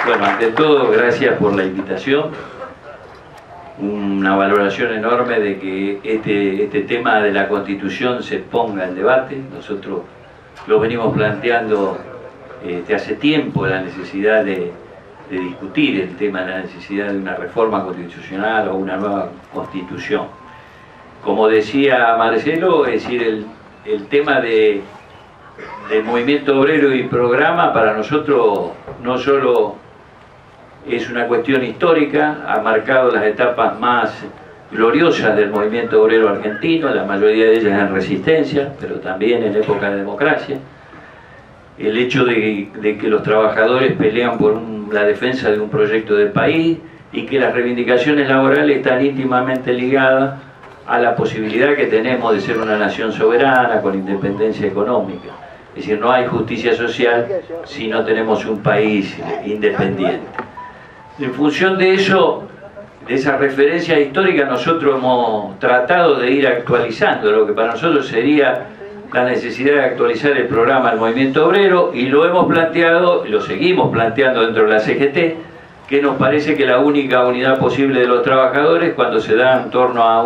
Bueno, ante todo, gracias por la invitación. Una valoración enorme de que este tema de la Constitución se ponga en debate. Nosotros lo venimos planteando hace tiempo, la necesidad de discutir el tema de la necesidad de una reforma constitucional o una nueva Constitución. Como decía Marcelo, es decir, el tema del movimiento obrero y programa para nosotros no solo es una cuestión histórica, ha marcado las etapas más gloriosas del movimiento obrero argentino, la mayoría de ellas en resistencia, pero también en época de democracia. El hecho de que los trabajadores pelean por la defensa de un proyecto de país y que las reivindicaciones laborales están íntimamente ligadas a la posibilidad que tenemos de ser una nación soberana con independencia económica. Es decir, no hay justicia social si no tenemos un país independiente. En función de eso, de esa referencia histórica, nosotros hemos tratado de ir actualizando lo que para nosotros sería la necesidad de actualizar el programa del movimiento obrero, y lo hemos planteado, y lo seguimos planteando dentro de la CGT, que nos parece que la única unidad posible de los trabajadores cuando se da en torno a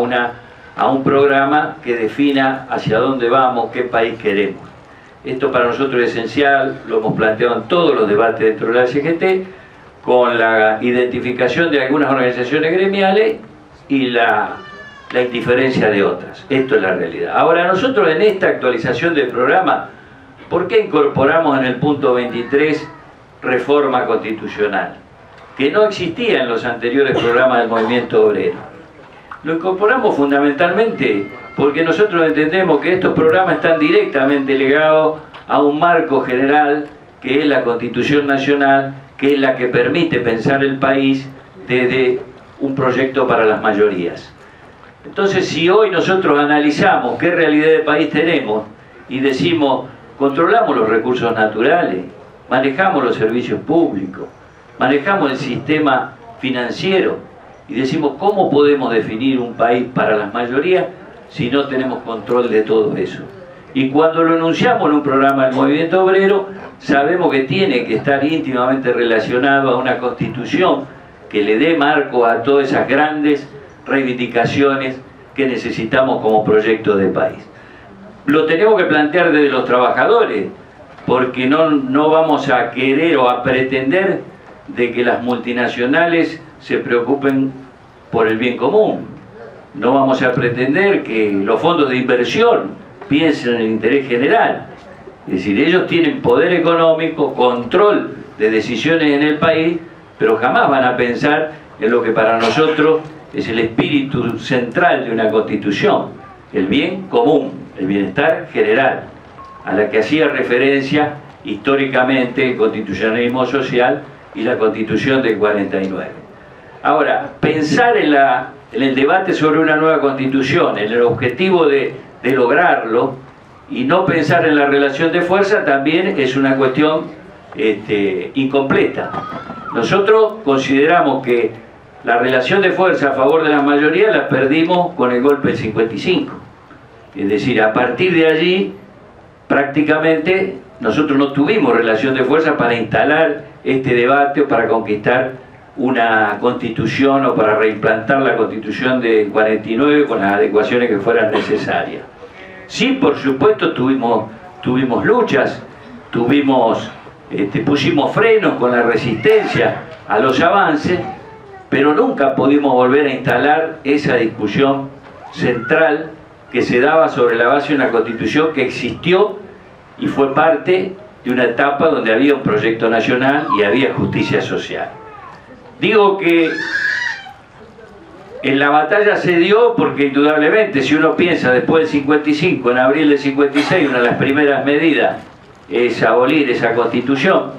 un programa que defina hacia dónde vamos, qué país queremos. Esto para nosotros es esencial, lo hemos planteado en todos los debates dentro de la CGT, con la identificación de algunas organizaciones gremiales y la indiferencia de otras. Esto es la realidad. Ahora, nosotros en esta actualización del programa, ¿por qué incorporamos en el punto 23 reforma constitucional? Que no existía en los anteriores programas del movimiento obrero. Lo incorporamos fundamentalmente porque nosotros entendemos que estos programas están directamente ligados a un marco general que es la Constitución Nacional, que es la que permite pensar el país desde un proyecto para las mayorías. Entonces, si hoy nosotros analizamos qué realidad de país tenemos y decimos, controlamos los recursos naturales, manejamos los servicios públicos, manejamos el sistema financiero, y decimos, ¿cómo podemos definir un país para las mayorías si no tenemos control de todo eso? Y cuando lo enunciamos en un programa del movimiento obrero, sabemos que tiene que estar íntimamente relacionado a una constitución que le dé marco a todas esas grandes reivindicaciones que necesitamos como proyecto de país. Lo tenemos que plantear desde los trabajadores, porque no vamos a querer o a pretender de que las multinacionales se preocupen por el bien común. No vamos a pretender que los fondos de inversión piensen en el interés general. Es decir, ellos tienen poder económico, control de decisiones en el país, pero jamás van a pensar en lo que para nosotros es el espíritu central de una constitución, el bien común, el bienestar general, a la que hacía referencia históricamente el constitucionalismo social y la Constitución del 49. Ahora, pensar en el debate sobre una nueva constitución, en el objetivo de lograrlo, y no pensar en la relación de fuerza también es una cuestión incompleta. Nosotros consideramos que la relación de fuerza a favor de la mayoría la perdimos con el golpe del 55. Es decir, a partir de allí prácticamente nosotros no tuvimos relación de fuerza para instalar este debate o para conquistar una constitución o para reimplantar la constitución del 49 con las adecuaciones que fueran necesarias. Sí, por supuesto, tuvimos luchas, pusimos frenos con la resistencia a los avances, pero nunca pudimos volver a instalar esa discusión central que se daba sobre la base de una constitución que existió y fue parte de una etapa donde había un proyecto nacional y había justicia social. Digo que en la batalla se dio porque indudablemente, si uno piensa después del 55, en abril del 56, una de las primeras medidas es abolir esa constitución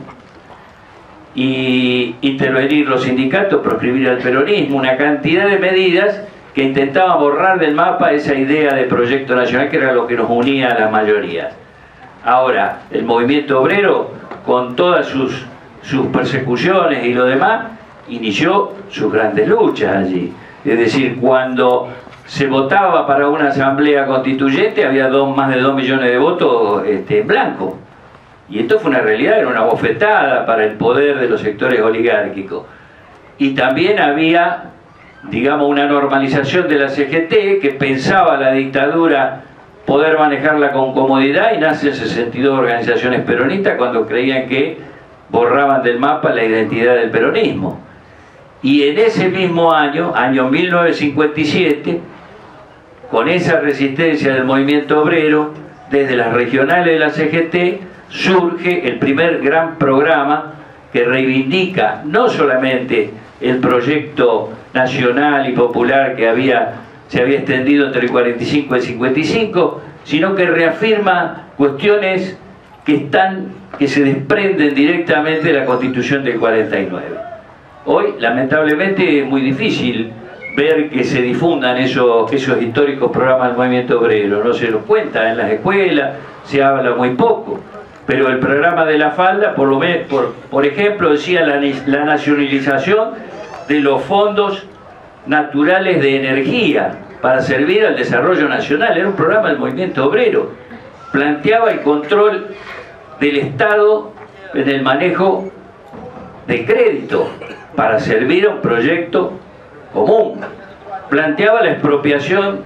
y intervenir los sindicatos, proscribir al peronismo, una cantidad de medidas que intentaban borrar del mapa esa idea de proyecto nacional que era lo que nos unía a las mayorías. Ahora, el movimiento obrero, con todas sus persecuciones y lo demás, inició sus grandes luchas allí. Es decir, cuando se votaba para una asamblea constituyente había más de 2 millones de votos en blanco. Y esto fue una realidad, era una bofetada para el poder de los sectores oligárquicos. Y también había, digamos, una normalización de la CGT que pensaba la dictadura poder manejarla con comodidad, y nacen 62 organizaciones peronistas cuando creían que borraban del mapa la identidad del peronismo. Y en ese mismo año, año 1957, con esa resistencia del movimiento obrero, desde las regionales de la CGT, surge el primer gran programa que reivindica no solamente el proyecto nacional y popular que se había extendido entre el 45 y el 55, sino que reafirma cuestiones que se desprenden directamente de la Constitución del 49. Hoy, lamentablemente, es muy difícil ver que se difundan esos históricos programas del movimiento obrero. No se los cuenta en las escuelas, se habla muy poco. Pero el programa de la falda, por ejemplo, decía la nacionalización de los fondos naturales de energía para servir al desarrollo nacional. Era un programa del movimiento obrero. Planteaba el control del Estado en el manejo de crédito para servir a un proyecto común. Planteaba la expropiación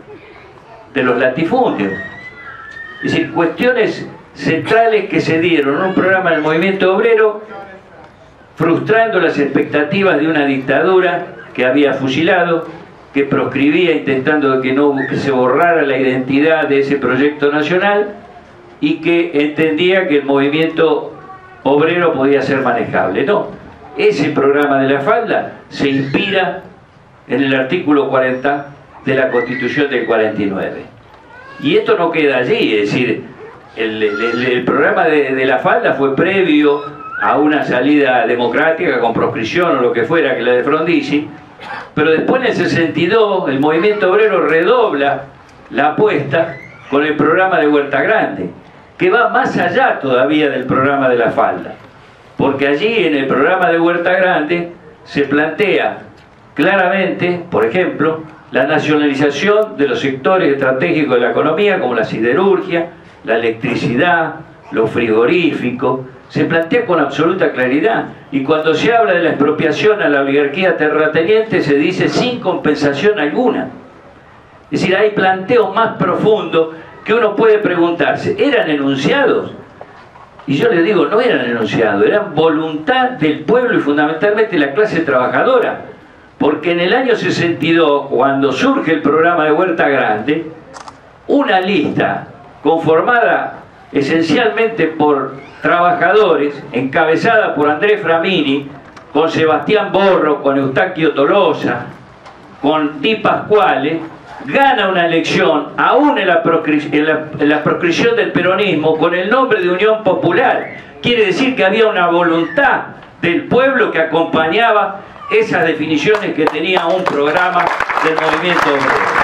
de los latifundios. Es decir, cuestiones centrales que se dieron en un programa del movimiento obrero, frustrando las expectativas de una dictadura que había fusilado, que proscribía intentando que se borrara la identidad de ese proyecto nacional, y que entendía que el movimiento obrero podía ser manejable. No, ese programa de la falda se inspira en el artículo 40 de la Constitución del 49. Y esto no queda allí, es decir, el programa de la falda fue previo a una salida democrática con proscripción o lo que fuera que la de Frondizi, pero después en el 62 el movimiento obrero redobla la apuesta con el programa de Huerta Grande, que va más allá todavía del programa de la falda, porque allí en el programa de Huerta Grande se plantea claramente, por ejemplo, la nacionalización de los sectores estratégicos de la economía, como la siderurgia, la electricidad, los frigoríficos. Se plantea con absoluta claridad, y cuando se habla de la expropiación a la oligarquía terrateniente se dice sin compensación alguna. Es decir, hay planteos más profundos que uno puede preguntarse, ¿eran enunciados? Y yo les digo, no eran enunciados, eran voluntad del pueblo y fundamentalmente la clase trabajadora, porque en el año 62, cuando surge el programa de Huerta Grande, una lista conformada esencialmente por trabajadores, encabezada por Andrés Framini, con Sebastián Borro, con Eustaquio Tolosa, con Di Pasquale, gana una elección, aún en la proscripción del peronismo, con el nombre de Unión Popular. Quiere decir que había una voluntad del pueblo que acompañaba esas definiciones que tenía un programa del movimiento obrero.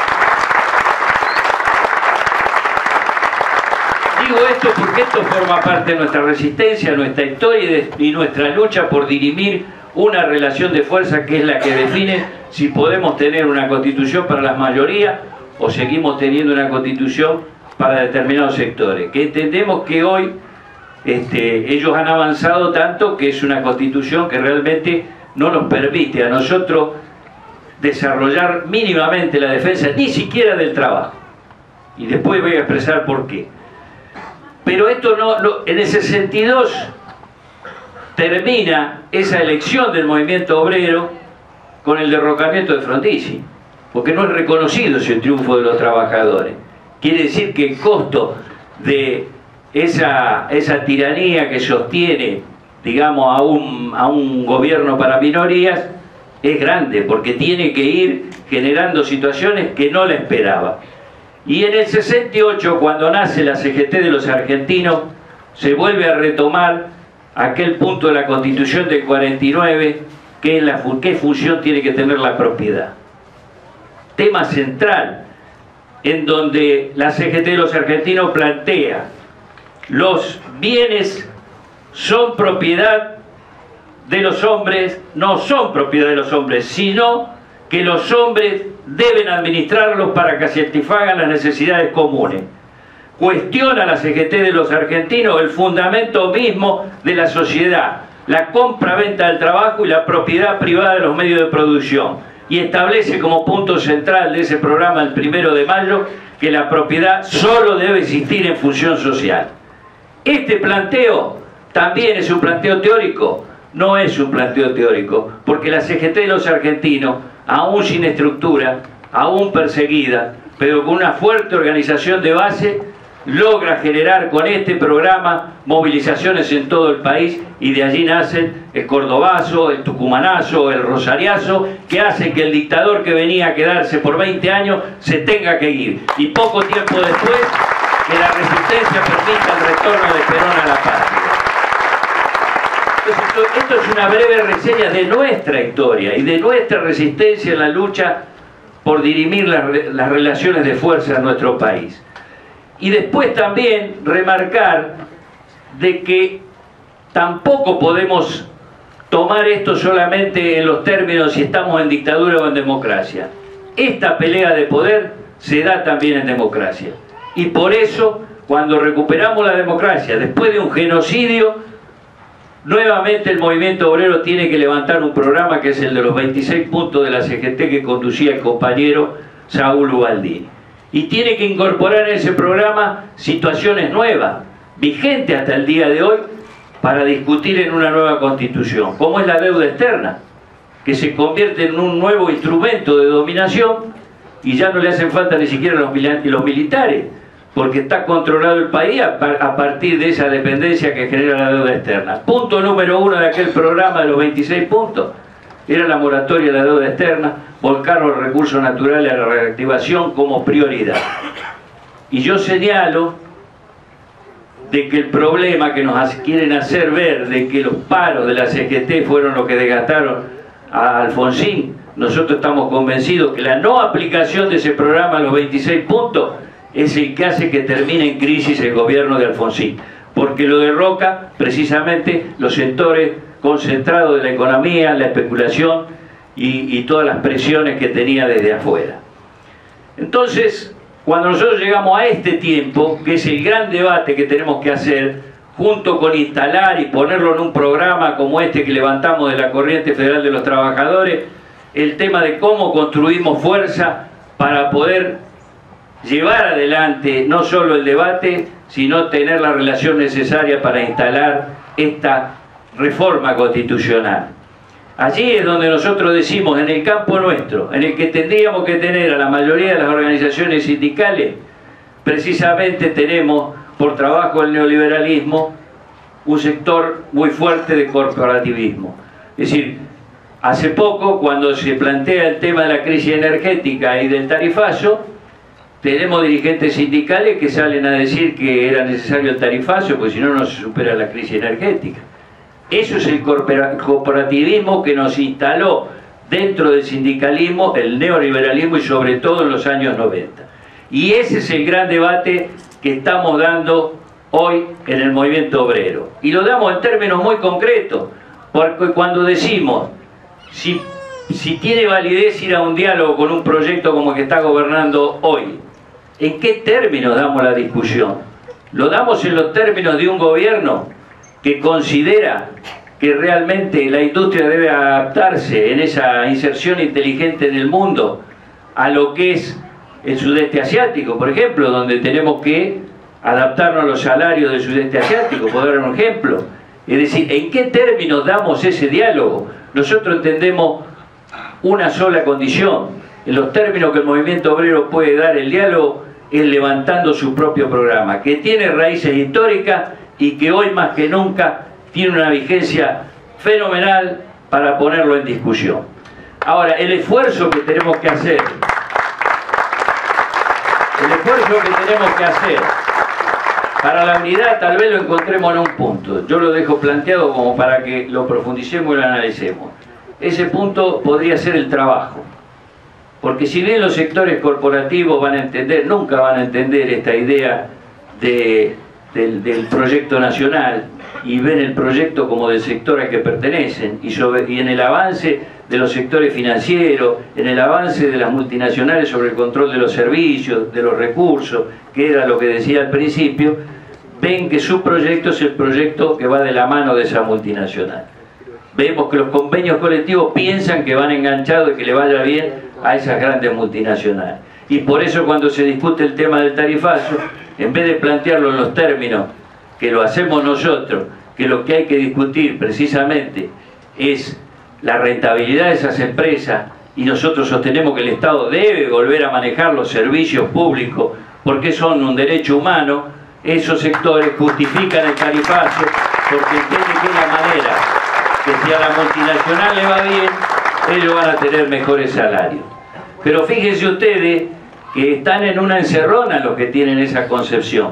Digo esto porque esto forma parte de nuestra resistencia, nuestra historia y nuestra lucha por dirimir una relación de fuerza que es la que define si podemos tener una constitución para las mayorías o seguimos teniendo una constitución para determinados sectores. Que entendemos que hoy ellos han avanzado tanto que es una constitución que realmente no nos permite a nosotros desarrollar mínimamente la defensa, ni siquiera del trabajo. Y después voy a expresar por qué. Pero esto en el 62 termina esa elección del movimiento obrero con el derrocamiento de Frondizi, porque no es reconocido ese triunfo de los trabajadores. Quiere decir que el costo de esa tiranía que sostiene, digamos, a un gobierno para minorías es grande, porque tiene que ir generando situaciones que no la esperaba. Y en el 68, cuando nace la CGT de los argentinos, se vuelve a retomar aquel punto de la Constitución del 49, que es qué función tiene que tener la propiedad. Tema central, en donde la CGT de los argentinos plantea: los bienes son propiedad de los hombres, no son propiedad de los hombres, sino que los hombres deben administrarlos para que satisfagan las necesidades comunes. cuestiona la CGT de los argentinos el fundamento mismo de la sociedad, la compra-venta del trabajo y la propiedad privada de los medios de producción, y establece como punto central de ese programa el 1 de mayo que la propiedad solo debe existir en función social. Este planteo también es un planteo teórico. No es un planteo teórico, porque la CGT de los argentinos, aún sin estructura, aún perseguida, pero con una fuerte organización de base, logra generar con este programa movilizaciones en todo el país, y de allí nacen el cordobazo, el tucumanazo, el rosariazo, que hace que el dictador que venía a quedarse por 20 años se tenga que ir, y poco tiempo después que la resistencia permita el retorno de Perón a la patria. Entonces, esto es una breve reseña de nuestra historia y de nuestra resistencia en la lucha por dirimir las relaciones de fuerza en nuestro país. Y después también remarcar de que tampoco podemos tomar esto solamente en los términos si estamos en dictadura o en democracia. Esta pelea de poder se da también en democracia. Y por eso, cuando recuperamos la democracia, después de un genocidio, nuevamente el movimiento obrero tiene que levantar un programa que es el de los 26 puntos de la CGT que conducía el compañero Saúl Ubaldini. Y tiene que incorporar en ese programa situaciones nuevas, vigentes hasta el día de hoy, para discutir en una nueva constitución, como es la deuda externa, que se convierte en un nuevo instrumento de dominación y ya no le hacen falta ni siquiera los militares, porque está controlado el país a partir de esa dependencia que genera la deuda externa. Punto número 1 de aquel programa de los 26 puntos era la moratoria de la deuda externa, volcar los recursos naturales a la reactivación como prioridad. Y yo señalo de que el problema que nos quieren hacer ver de que los paros de la CGT fueron los que desgastaron a Alfonsín, nosotros estamos convencidos que la no aplicación de ese programa a los 26 puntos es el que hace que termine en crisis el gobierno de Alfonsín, porque lo derroca precisamente los sectores concentrados de la economía, la especulación y todas las presiones que tenía desde afuera. Entonces, cuando nosotros llegamos a este tiempo, que es el gran debate que tenemos que hacer, junto con instalar y ponerlo en un programa como este que levantamos de la Corriente Federal de los Trabajadores, el tema de cómo construimos fuerza para poder llevar adelante no solo el debate, sino tener la relación necesaria para instalar esta reforma constitucional. Allí es donde nosotros decimos, en el campo nuestro, en el que tendríamos que tener a la mayoría de las organizaciones sindicales, precisamente tenemos, por trabajo del neoliberalismo, un sector muy fuerte de corporativismo. Es decir, hace poco, cuando se plantea el tema de la crisis energética y del tarifazo, tenemos dirigentes sindicales que salen a decir que era necesario el tarifazo, porque si no, no se supera la crisis energética. Eso es el corporativismo que nos instaló dentro del sindicalismo, el neoliberalismo, y sobre todo en los años 90. Y ese es el gran debate que estamos dando hoy en el movimiento obrero. Y lo damos en términos muy concretos, porque cuando decimos si tiene validez ir a un diálogo con un proyecto como el que está gobernando hoy, ¿en qué términos damos la discusión? ¿Lo damos en los términos de un gobierno que considera que realmente la industria debe adaptarse en esa inserción inteligente en el mundo a lo que es el sudeste asiático, por ejemplo, donde tenemos que adaptarnos a los salarios del sudeste asiático, por dar un ejemplo? Es decir, ¿en qué términos damos ese diálogo? Nosotros entendemos una sola condición: en los términos que el movimiento obrero puede dar el diálogo es levantando su propio programa, que tiene raíces históricas y que hoy más que nunca tiene una vigencia fenomenal para ponerlo en discusión. Ahora, el esfuerzo que tenemos que hacer, para la unidad, tal vez lo encontremos en un punto. Yo lo dejo planteado como para que lo profundicemos y lo analicemos. Ese punto podría ser el trabajo. Porque si bien los sectores corporativos van a entender, nunca van a entender esta idea de del proyecto nacional y ven el proyecto como del sector al que pertenecen, y en el avance de los sectores financieros, en el avance de las multinacionales sobre el control de los servicios, de los recursos, que era lo que decía al principio, ven que su proyecto es el proyecto que va de la mano de esa multinacional. Vemos que los convenios colectivos piensan que van enganchados y que le vaya bien a esas grandes multinacionales. Y por eso cuando se discute el tema del tarifazo, en vez de plantearlo en los términos que lo hacemos nosotros, que lo que hay que discutir precisamente es la rentabilidad de esas empresas, y nosotros sostenemos que el Estado debe volver a manejar los servicios públicos porque son un derecho humano, esos sectores justifican el tarifazo porque entienden que es la manera que si a la multinacional le va bien, ellos van a tener mejores salarios. Pero fíjense ustedes que están en una encerrona los que tienen esa concepción,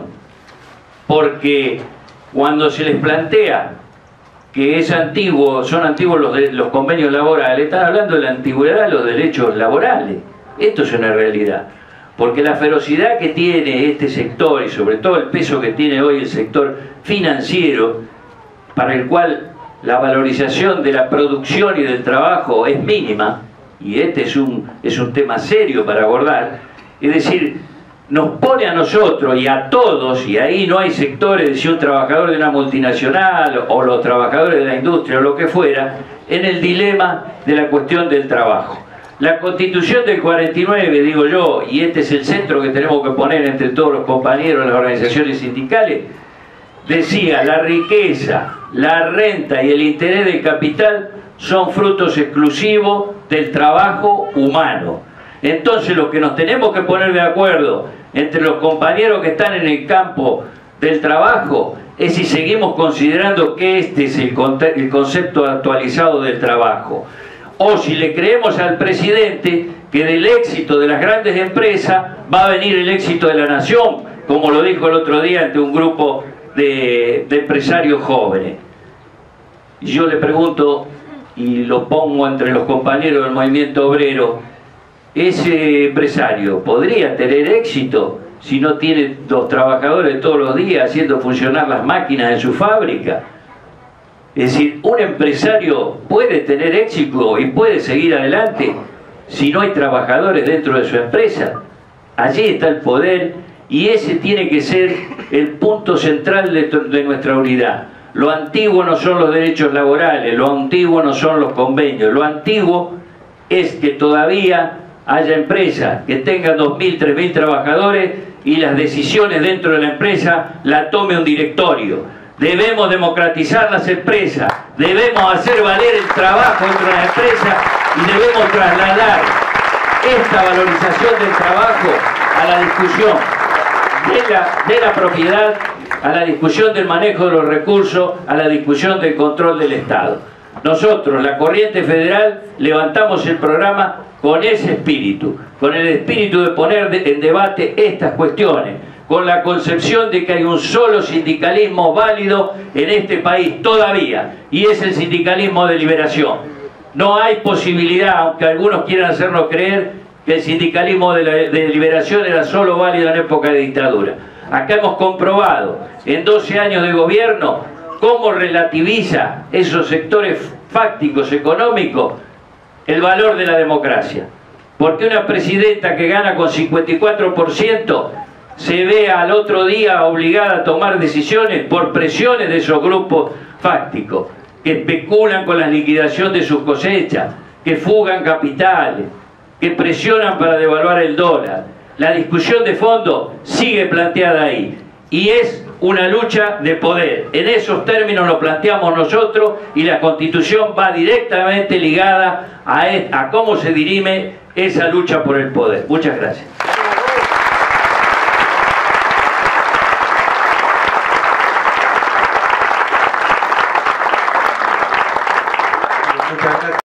porque cuando se les plantea que es antiguo, son antiguos los convenios laborales, están hablando de la antigüedad de los derechos laborales. Esto es una realidad, porque la ferocidad que tiene este sector y sobre todo el peso que tiene hoy el sector financiero, para el cual la valorización de la producción y del trabajo es mínima, y este es un tema serio para abordar, es decir, nos pone a nosotros y a todos, y ahí no hay sectores de si un trabajador de una multinacional o los trabajadores de la industria o lo que fuera, en el dilema de la cuestión del trabajo. La Constitución del 49, digo yo, y este es el centro que tenemos que poner entre todos los compañeros de las organizaciones sindicales, decía: la riqueza, la renta y el interés del capital son frutos exclusivos del trabajo humano. Entonces lo que nos tenemos que poner de acuerdo entre los compañeros que están en el campo del trabajo es si seguimos considerando que este es el concepto actualizado del trabajo, o si le creemos al presidente que del éxito de las grandes empresas va a venir el éxito de la nación, como lo dijo el otro día ante un grupo de empresarios jóvenes. Y yo le pregunto, y lo pongo entre los compañeros del movimiento obrero, ¿ese empresario podría tener éxito si no tiene los trabajadores todos los días haciendo funcionar las máquinas en su fábrica? Es decir, un empresario puede tener éxito y puede seguir adelante si no hay trabajadores dentro de su empresa. Allí está el poder, y ese tiene que ser el punto central de nuestra unidad. Lo antiguo no son los derechos laborales, lo antiguo no son los convenios, lo antiguo es que todavía haya empresas que tengan 2.000, 3.000 trabajadores y las decisiones dentro de la empresa la tome un directorio. Debemos democratizar las empresas, debemos hacer valer el trabajo dentro de la empresa y debemos trasladar esta valorización del trabajo a la discusión de la propiedad, a la discusión del manejo de los recursos, a la discusión del control del Estado. Nosotros, la Corriente Federal, levantamos el programa con ese espíritu, con el espíritu de poner en debate estas cuestiones, con la concepción de que hay un solo sindicalismo válido en este país todavía, y es el sindicalismo de liberación. No hay posibilidad, aunque algunos quieran hacernos creer, que el sindicalismo de liberación era solo válido en época de dictadura. Acá hemos comprobado, en 12 años de gobierno, cómo relativiza esos sectores fácticos económicos el valor de la democracia. Porque una presidenta que gana con 54% se ve al otro día obligada a tomar decisiones por presiones de esos grupos fácticos, que especulan con la liquidación de sus cosechas, que fugan capitales, que presionan para devaluar el dólar. La discusión de fondo sigue planteada ahí, y es una lucha de poder. En esos términos lo planteamos nosotros, y la Constitución va directamente ligada a cómo se dirime esa lucha por el poder. Muchas gracias.